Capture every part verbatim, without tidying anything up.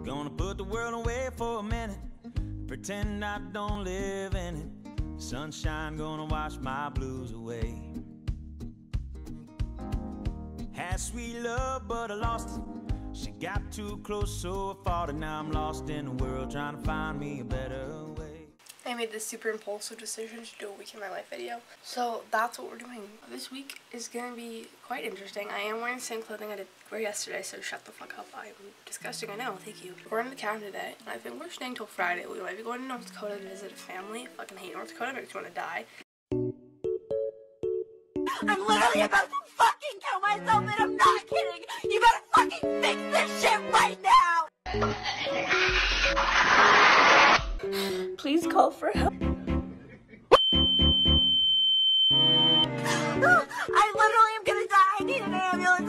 Gonna put the world away for a minute, pretend I don't live in it. Sunshine gonna wash my blues away. Had sweet love, but I lost it. She got too close, so I fought it. Now I'm lost in the world, trying to find me a better way. I made this super impulsive decision to do a week in my life video. So that's what we're doing. This week is gonna be quite interesting. I am wearing the same clothing I did wear yesterday, so shut the fuck up. I'm disgusting, I know, thank you. We're in the cabin today, and I think we're staying till Friday. We might be going to North Dakota to visit a family. I fucking hate North Dakota, makes me wanna die. I'm literally about to fucking kill myself, and I'm not kidding! You gotta fucking fix this shit right now! Please call for help. I literally am gonna die! I need an ambulance!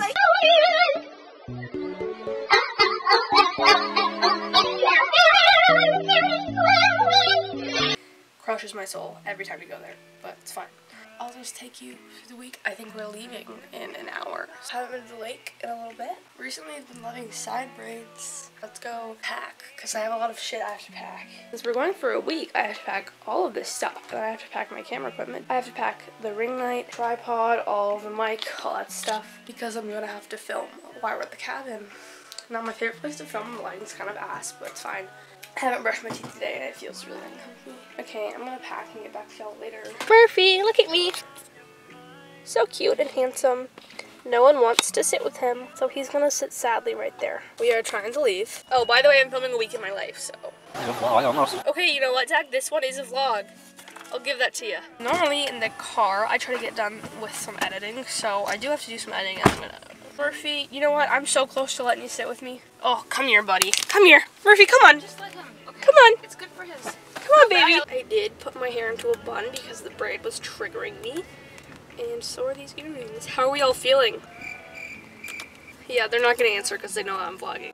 I Crushes my soul every time we go there, but it's fine. I'll just take you through the week. I think we're leaving in an hour. So I haven't been to the lake in a little bit. Recently I've been loving side braids. Let's go pack, because I have a lot of shit I have to pack. Since we're going for a week, I have to pack all of this stuff. And I have to pack my camera equipment. I have to pack the ring light, tripod, all of the mic, all that stuff, because I'm gonna have to film while we're at the cabin. Not my favorite place to film. The lighting's kind of ass, but it's fine. I haven't brushed my teeth today and it feels really uncomfy. Okay, I'm gonna pack and get back to y'all later. Murphy, look at me. So cute and handsome. No one wants to sit with him, so he's gonna sit sadly right there. We are trying to leave. Oh, by the way, I'm filming a week in my life, so. Okay, you know what, Zach? This one is a vlog. I'll give that to you. Normally in the car, I try to get done with some editing, so I do have to do some editing. And I'm gonna. Murphy, you know what? I'm so close to letting you sit with me. Oh, come here, buddy. Come here. Murphy, come on. Just let him. Okay. Come on. It's good for his. Come on, baby. I did put my hair into a bun because the braid was triggering me. And so are these earrings. How are we all feeling? Yeah, they're not going to answer because they know I'm vlogging.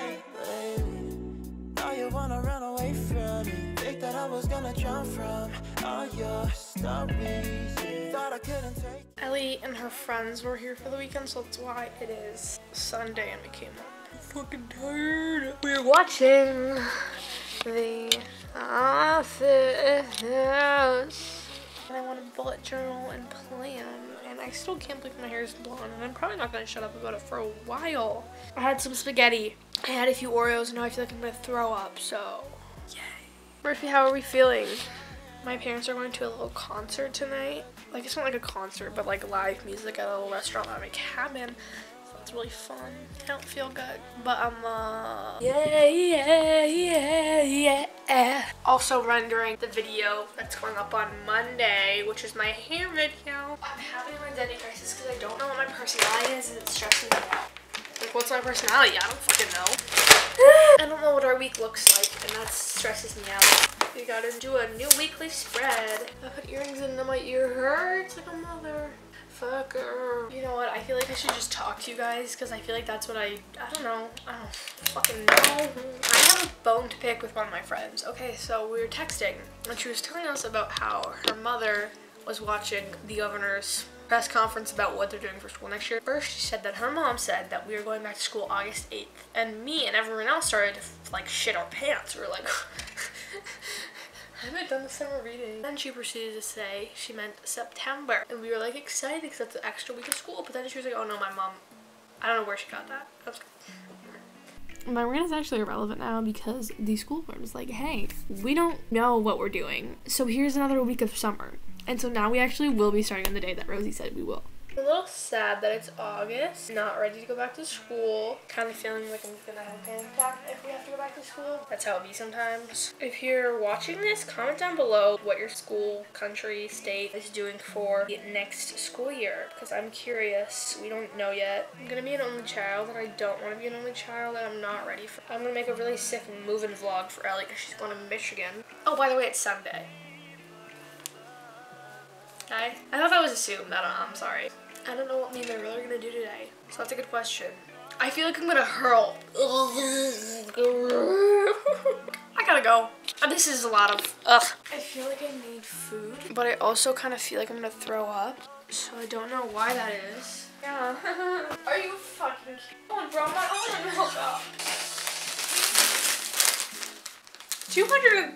Ellie and her friends were here for the weekend, so that's why it is Sunday and we came home. I'm fucking tired. We're watching the Office. And I want to bullet journal and plan, and I still can't believe my hair is blonde, and I'm probably not going to shut up about it for a while. I had some spaghetti. I had a few Oreos, and now I feel like I'm going to throw up, so yay. Murphy, how are we feeling? My parents are going to a little concert tonight. Like, it's not like a concert, but like live music at a little restaurant at my cabin. So it's really fun. I don't feel good, but I'm, uh, yeah, yeah, yeah, yeah. Also rendering the video that's going up on Monday, which is my hair video. I'm having an identity crisis because I don't know what my personality is, and it's stressing me out. Like, what's my personality? I don't fucking know. I don't know what our week looks like, and that stresses me out. We gotta do a new weekly spread. I put earrings in and my ear hurts like a motherfucker. You know what? I feel like I should just talk to you guys because I feel like that's what I, I don't know. I don't fucking know. I have a bone to pick with one of my friends. Okay, so we were texting and she was telling us about how her mother was watching the governor's press conference about what they're doing for school next year. First, she said that her mom said that we were going back to school August eighth. And me and everyone else started to like shit our pants. We were like, I haven't done the summer reading. Then she proceeded to say she meant September. And we were like excited because that's an extra week of school. But then she was like, oh no, my mom, I don't know where she got that. That's my rant is actually irrelevant now because the school board is like, hey, we don't know what we're doing. So here's another week of summer. And so now we actually will be starting on the day that Rosie said we will. I'm a little sad that it's August, not ready to go back to school. Kind of feeling like I'm gonna have a panic attack if we have to go back to school. That's how it be sometimes. If you're watching this, comment down below what your school, country, state is doing for the next school year, because I'm curious. We don't know yet. I'm gonna be an only child, and I don't want to be an only child, and I'm not ready for. I'm gonna make a really sick moving vlog for Ellie because she's going to Michigan. Oh, by the way, it's Sunday. I, I thought that was assumed. I don't know. I'm sorry. I don't know what me and my brother are gonna do today. So that's a good question. I feel like I'm gonna hurl. I gotta go. This is a lot of ugh. I feel like I need food, but I also kind of feel like I'm gonna throw up. So I don't know why that is. Yeah. Are you fucking kidding? Oh, bro, my own milk up. two hundred.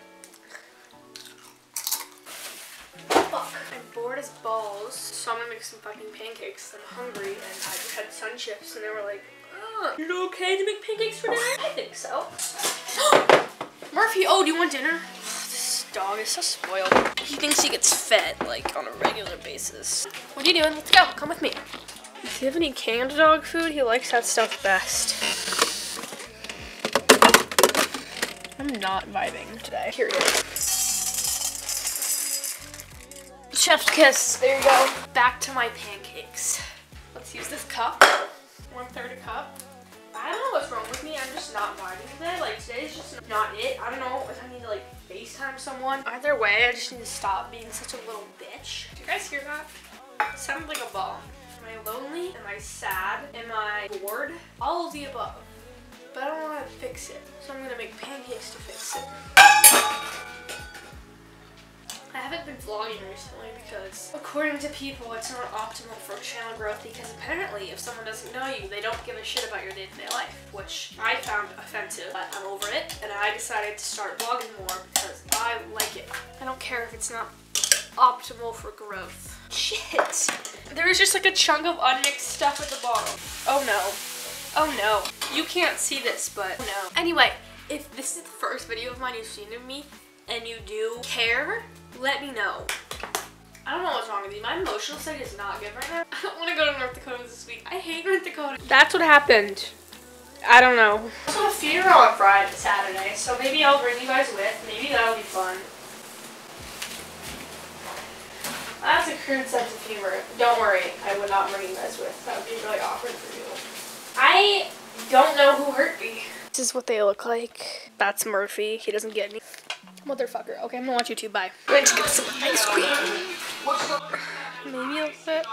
Fuck. I'm bored as balls, so I'm gonna make some fucking pancakes. I'm hungry, and I just had sun chips, and they were like, oh, is it okay to make pancakes for dinner? I think so. Murphy, oh, do you want dinner? This dog is so spoiled. He thinks he gets fed, like, on a regular basis. What are you doing? Let's go. Come with me. Does he have any canned dog food? He likes that stuff best. I'm not vibing today. Period. Chef's kiss. There you go. Back to my pancakes. Let's use this cup. One third a cup. I don't know what's wrong with me. I'm just not vibing today. Like, today's just not it. I don't know if I need to, like, FaceTime someone. Either way, I just need to stop being such a little bitch. Do you guys hear that? It sounds like a bomb. Am I lonely? Am I sad? Am I bored? All of the above. But I don't know how to fix it. So I'm gonna make pancakes to fix it. I haven't been vlogging recently because, according to people, it's not optimal for channel growth because apparently if someone doesn't know you, they don't give a shit about your day-to-day life, which I found offensive, but I'm over it, and I decided to start vlogging more because I like it. I don't care if it's not optimal for growth. Shit! There was just like a chunk of unmixed stuff at the bottom. Oh no. Oh no. You can't see this, but no. Anyway, if this is the first video of mine you've seen of me, and you do care, let me know. I don't know what's wrong with me. My emotional state is not good right now. I don't want to go to North Dakota this week. I hate North Dakota. That's what happened. I don't know. I also have a funeral on Friday, Saturday, so maybe I'll bring you guys with. Maybe that'll be fun. That's a crude sense of humor. Don't worry, I would not bring you guys with. That would be really awkward for you. I don't know who hurt me. This is what they look like. That's Murphy. He doesn't get me. Motherfucker. Okay, I'm gonna watch YouTube. Bye. I'm going to get some ice cream. Maybe a little bit.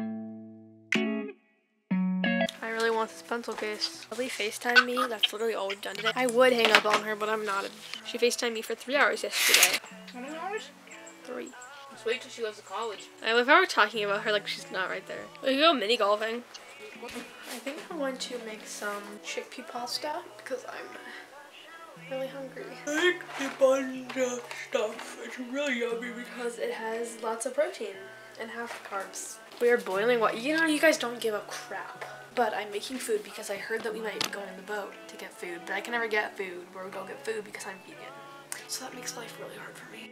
I really want this pencil case. Will they FaceTime me? That's literally all we've done today. I would hang up on her, but I'm not. She FaceTimed me for three hours yesterday. How many hours? Three. Let's wait till she goes to college. I love how we're talking about her like she's not right there. We go mini golfing. I think I'm going to make some chickpea pasta because I'm really hungry. Chickpea pasta stuff. It's really yummy because it has lots of protein and half carbs. We are boiling water. You know, you guys don't give a crap. But I'm making food because I heard that we might be going on the boat to get food. But I can never get food where we go get food because I'm vegan. So that makes life really hard for me.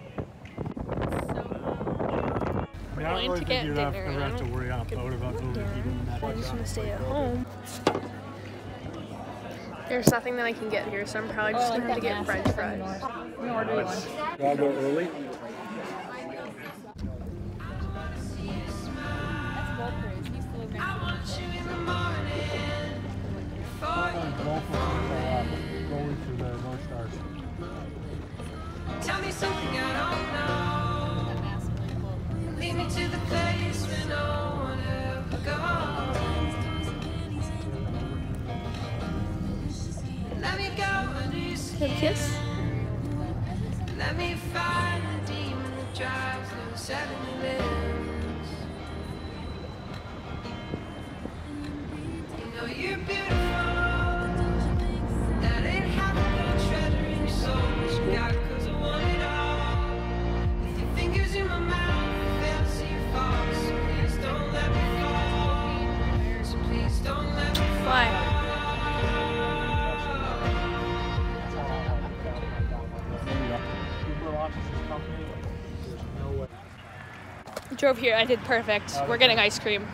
We're going really to get dinner. Have, never have to worry on a boat about dinner. I just want to stay at home. There's nothing that I can get here, so I'm probably just oh, gonna have to get French fries. I'm order one. I'll go early. Going to the North Stars. Tell me something I don't know. Lead me to the place where no one ever goes. Let me go and you Have a kiss? Let me find the demon that drives those seven limbs. You know you're beautiful. That ain't half the treasure in your soul. What you got, 'cause I want it all. With your fingers in my mouth, fail to see your fall. So please don't let me fall. So please don't let me fall. Fly. I drove here. I did perfect. We're getting ice cream.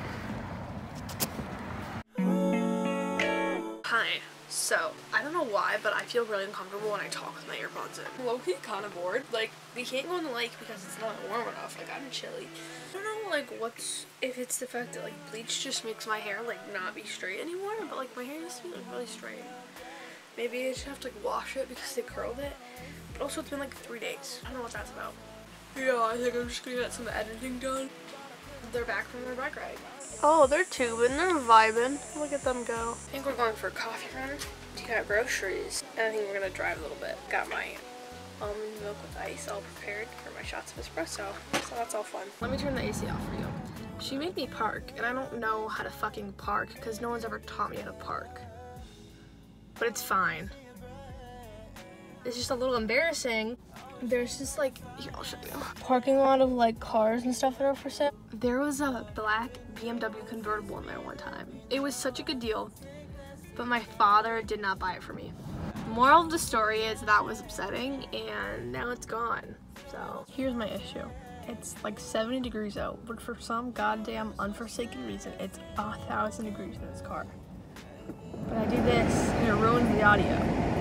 Hi. So, I don't know why, but I feel really uncomfortable when I talk with my earpods in. I'm low-key kind of bored. Like, we can't go in the lake because it's not warm enough. Like, I'm chilly. I don't know, like, what's... If it's the fact that, like, bleach just makes my hair, like, not be straight anymore. But, like, my hair used to be, like, really straight. Maybe I just have to, like, wash it because they curled it. But also, it's been, like, three days. I don't know what that's about. Yeah, I think I'm just gonna get some editing done. They're back from their bike ride. Oh, they're tubing, they're vibing. Look at them go. I think we're going for a coffee run to get groceries. And I think we're gonna drive a little bit. Got my almond milk with ice all prepared for my shots of espresso. So that's all fun. Let me turn the A C off for you. She made me park, and I don't know how to fucking park because no one's ever taught me how to park. But it's fine. is just a little embarrassing. There's just like, here, I'll show you. Parking lot of like cars and stuff that are for sale. There was a black B M W convertible in there one time. It was such a good deal, but my father did not buy it for me. Moral of the story is that was upsetting and now it's gone. So here's my issue. It's like seventy degrees out, but for some goddamn unforsaken reason, it's a thousand degrees in this car. But I do this and it ruins the audio.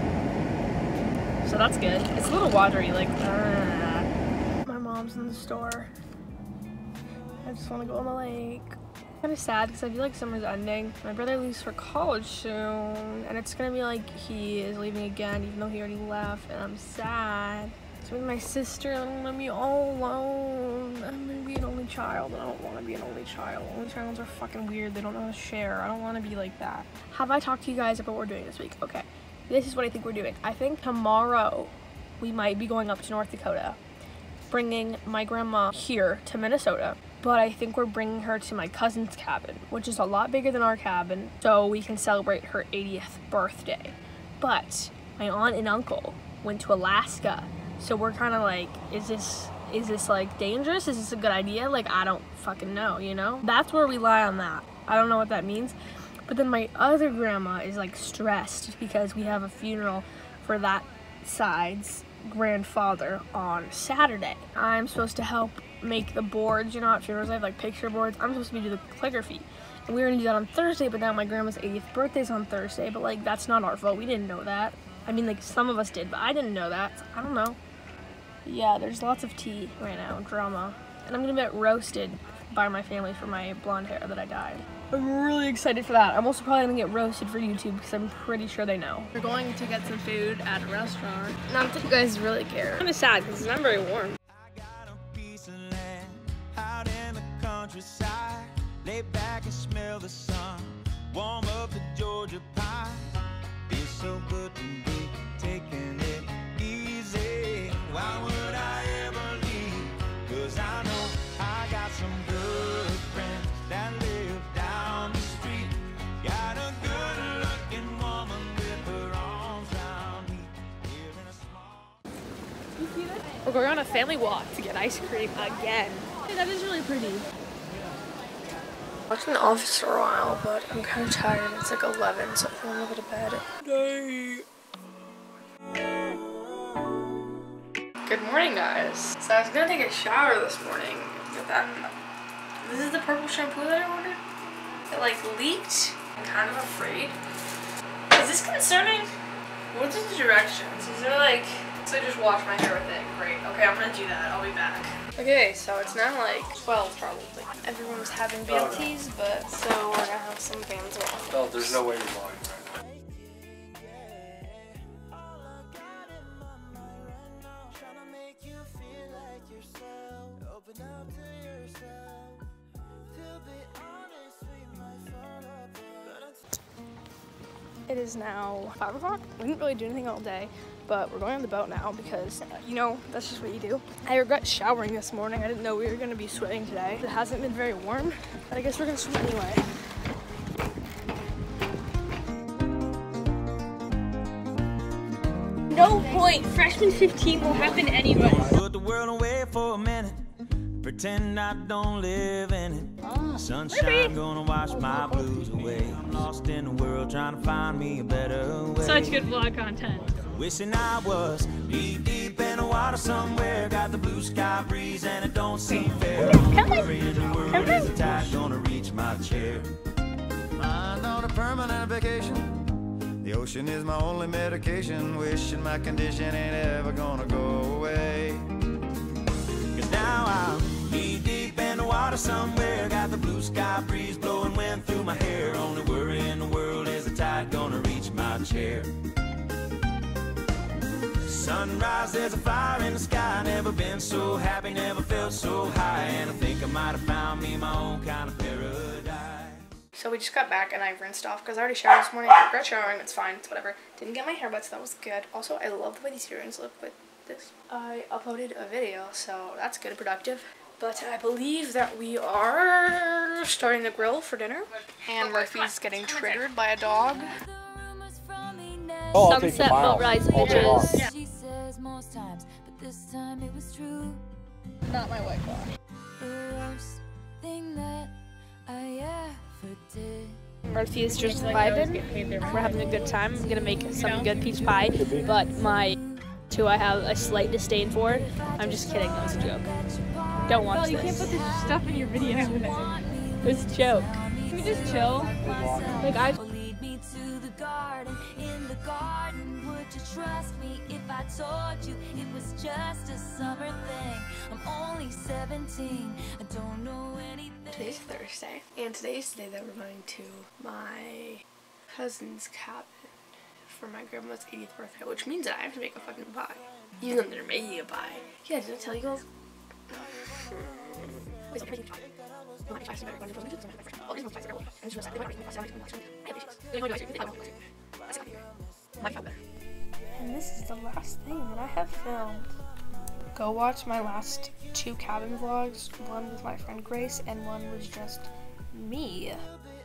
So that's good. It's a little watery, like, uh. My mom's in the store. I just want to go on the lake. Kind of sad because I feel like summer's ending. My brother leaves for college soon, and it's gonna be like he is leaving again, even though he already left, and I'm sad. So with my sister, I'm gonna be all alone. I'm gonna be an only child, and I don't want to be an only child. Only childs are fucking weird. They don't know how to share. I don't want to be like that. Have I talked to you guys about what we're doing this week? Okay. This is what I think we're doing. I think tomorrow we might be going up to North Dakota, bringing my grandma here to Minnesota, but I think we're bringing her to my cousin's cabin, which is a lot bigger than our cabin, so we can celebrate her eightieth birthday. But my aunt and uncle went to Alaska, so we're kind of like, is this, is this like dangerous? Is this a good idea? Like, I don't fucking know, you know? That's where we lie on that. I don't know what that means. But then my other grandma is like stressed because we have a funeral for that side's grandfather on Saturday. I'm supposed to help make the boards, you know, at funerals I have like picture boards. I'm supposed to be do the calligraphy. And we were gonna do that on Thursday, but now my grandma's eightieth birthday's on Thursday, but like that's not our fault. We didn't know that. I mean, like some of us did, but I didn't know that. So I don't know. Yeah, there's lots of tea right now, drama. And I'm gonna get roasted by my family for my blonde hair that I dyed. I'm really excited for that. I'm also probably gonna get roasted for YouTube because I'm pretty sure they know. We're going to get some food at a restaurant. Not that you guys really care. I'm kind of sad because it's not very warm. I got a piece of land out in the countryside. Lay back and smell the sun. Warm up the Georgia pie. Feels so good to be taking it easy. Why would I ever leave? Cause I know I got some good friends that live down the street. Got a good looking woman with her arms around me. Here in a small... You see that? We're going on a family walk to get ice cream again. Hey, that is really pretty. I watched The Office for a while, but I'm kind of tired. It's like eleven, so I want to go to bed. Night. Good morning, guys. So I was gonna take a shower this morning, but then this is the purple shampoo that I ordered. It like leaked. I'm kind of afraid. Is this concerning? What's the directions? Is there like, so I just wash my hair with it? Great. Okay, I'm gonna do that. I'll be back. Okay, so it's now like twelve probably. Everyone was having B L Ts, but so we're gonna have some bands off. Oh, there's no way you're lying right now. It is now five o'clock. We didn't really do anything all day, but we're going on the boat now because, you know, that's just what you do. I regret showering this morning. I didn't know we were gonna be swimming today. It hasn't been very warm, but I guess we're gonna swim anyway. No point. Freshman fifteen will happen anyway. Put the world away for a minute. Pretend I don't live in it. Oh, sunshine gonna wash my blues away. I'm lost in the world trying to find me a better way. Such good vlog content. Wishing I was deep, deep in the water somewhere. Got the blue sky breeze and it don't seem fair. Come on. In the world Come is on. the tide gonna reach my chair. I'm on a permanent vacation. The ocean is my only medication. Wishing my condition ain't ever gonna go away. Cause now I'm knee deep in the water somewhere. Got the blue sky breeze blowing wind through my hair. Only worry in the world is the tide gonna reach my chair. Sunrise, there's a fire in the sky. Never been so happy, never felt so high. And I think I might have found me my own kind of paradise. So we just got back and I rinsed off because I already showered this morning. I regret showering, it's fine, it's whatever. Didn't get my hair wet, so that was good. Also, I love the way these earrings look with this. I uploaded a video, so that's good and productive. But I believe that we are starting the grill for dinner. And Murphy's getting triggered by a dog. Oh, I'll take Sunset the miles. boat rides, All day long. bitches. not my white claw. Murphy is just vibing. We're having a good time. I'm gonna make some good peach pie, but my two I have a slight disdain for. I'm just kidding. That was a joke. Don't watch this. You can't put this stuff in your video. It's a joke. Can we just chill? Like I. Lead me to the garden. In the garden, would you trust me if I told you it was just a summer thing? I'm only seventeen. I don't know anything. Today's Thursday, and today's the day that we're going to my cousin's cabin for my grandma's eightieth birthday, which means that I have to make a fucking pie. Even though they're making a pie. Yeah, did I tell you guys? And this is the last thing that I have filmed. Go watch my last two cabin vlogs. One with my friend Grace and one was just me.